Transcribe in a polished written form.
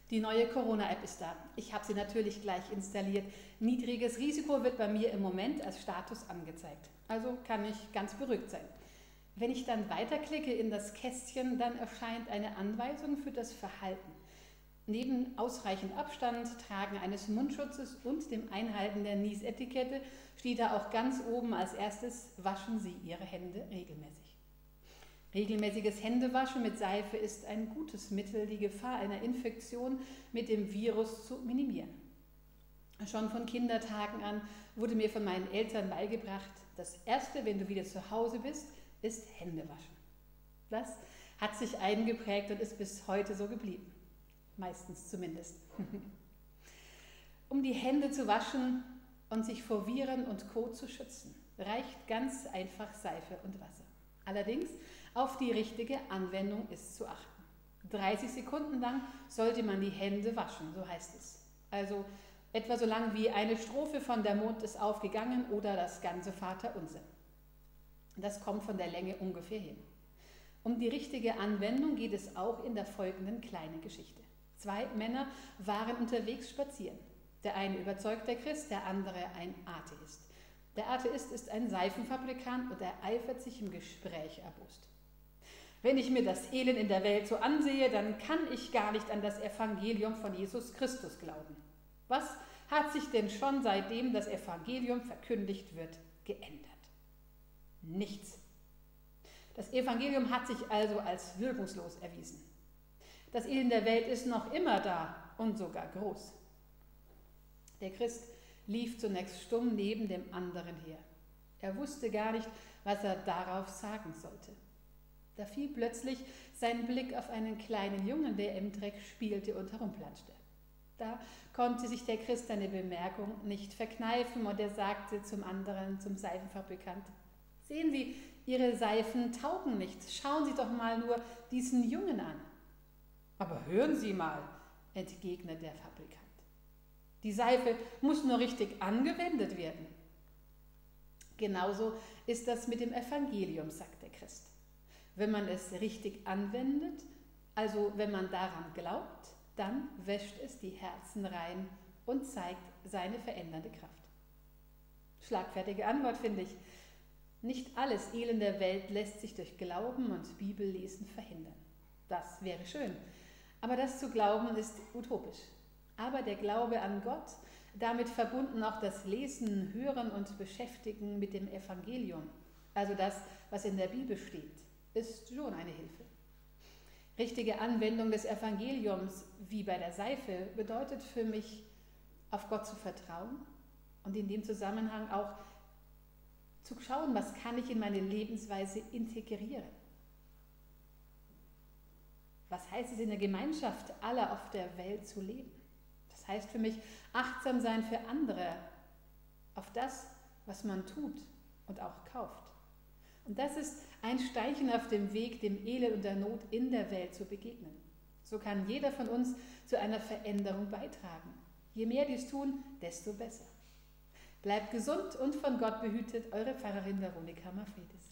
Die neue Corona-App ist da. Ich habe sie natürlich gleich installiert. Niedriges Risiko wird bei mir im Moment als Status angezeigt. Also kann ich ganz beruhigt sein. Wenn ich dann weiterklicke in das Kästchen, dann erscheint eine Anweisung für das Verhalten. Neben ausreichend Abstand, Tragen eines Mundschutzes und dem Einhalten der Niesetikette steht da auch ganz oben als erstes: Waschen Sie Ihre Hände regelmäßig. Regelmäßiges Händewaschen mit Seife ist ein gutes Mittel, die Gefahr einer Infektion mit dem Virus zu minimieren. Schon von Kindertagen an wurde mir von meinen Eltern beigebracht: Das Erste, wenn du wieder zu Hause bist, ist Händewaschen. Das hat sich eingeprägt und ist bis heute so geblieben. Meistens zumindest. Um die Hände zu waschen und sich vor Viren und Co. zu schützen, reicht ganz einfach Seife und Wasser. Allerdings auf die richtige Anwendung ist zu achten. 30 Sekunden lang sollte man die Hände waschen, so heißt es. Also etwa so lang wie eine Strophe von Der Mond ist aufgegangen oder das ganze Vaterunser. Das kommt von der Länge ungefähr hin. Um die richtige Anwendung geht es auch in der folgenden kleinen Geschichte. 2 Männer waren unterwegs spazieren. Der eine überzeugter Christ, der andere ein Atheist. Der Atheist ist ein Seifenfabrikant und er eifert sich im Gespräch erbost. Wenn ich mir das Elend in der Welt so ansehe, dann kann ich gar nicht an das Evangelium von Jesus Christus glauben. Was hat sich denn schon seitdem das Evangelium verkündigt wird, geändert? Nichts. Das Evangelium hat sich also als wirkungslos erwiesen. Das Elend der Welt ist noch immer da und sogar groß. Der Christ lief zunächst stumm neben dem anderen her. Er wusste gar nicht, was er darauf sagen sollte. Da fiel plötzlich sein Blick auf einen kleinen Jungen, der im Dreck spielte und herumplatschte. Da konnte sich der Christ seine Bemerkung nicht verkneifen und er sagte zum anderen, zum Seifenfabrikant: Sehen Sie, Ihre Seifen taugen nichts. Schauen Sie doch mal nur diesen Jungen an. Aber hören Sie mal, entgegnet der Fabrikant. Die Seife muss nur richtig angewendet werden. Genauso ist das mit dem Evangelium, sagt der Christ. Wenn man es richtig anwendet, also wenn man daran glaubt, dann wäscht es die Herzen rein und zeigt seine verändernde Kraft. Schlagfertige Antwort, finde ich. Nicht alles Elend der Welt lässt sich durch Glauben und Bibellesen verhindern. Das wäre schön, aber das zu glauben ist utopisch. Aber der Glaube an Gott, damit verbunden auch das Lesen, Hören und Beschäftigen mit dem Evangelium, also das, was in der Bibel steht, ist schon eine Hilfe. Richtige Anwendung des Evangeliums, wie bei der Seife, bedeutet für mich, auf Gott zu vertrauen und in dem Zusammenhang auch zu schauen, was kann ich in meine Lebensweise integrieren. Was heißt es, in der Gemeinschaft aller auf der Welt zu leben? Das heißt für mich, achtsam sein für andere, auf das, was man tut und auch kauft. Und das ist ein Steinchen auf dem Weg, dem Elend und der Not in der Welt zu begegnen. So kann jeder von uns zu einer Veränderung beitragen. Je mehr dies tun, desto besser. Bleibt gesund und von Gott behütet, eure Pfarrerin Veronika Mafredis.